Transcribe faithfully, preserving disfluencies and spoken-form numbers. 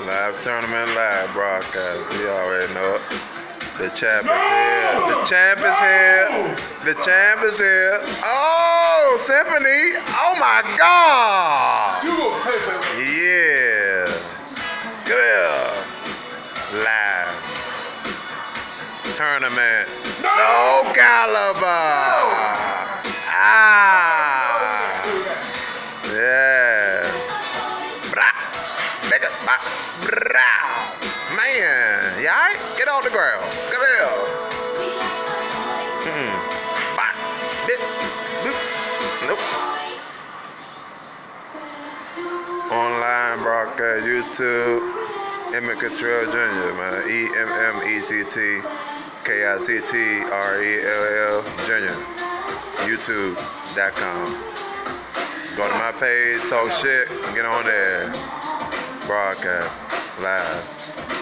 Live tournament, live broadcast. We already know it. The champ is here. The champ is here. The champ is here. Oh, Symphony. Oh my God. Yeah. Good. Live tournament. Soul Calibur. Ah. Yeah. Brah. Nigga. Brah. Man. You alright? Get on the ground. Come here. Mm-mm. Bop. Bip. Boop. Nope. Online broadcast, YouTube. Emmett Kittrell Junior, man. E M M E T T K I T T R E L L Junior. YouTube dot com. Go to my page, talk shit, get on there. Broadcast, live.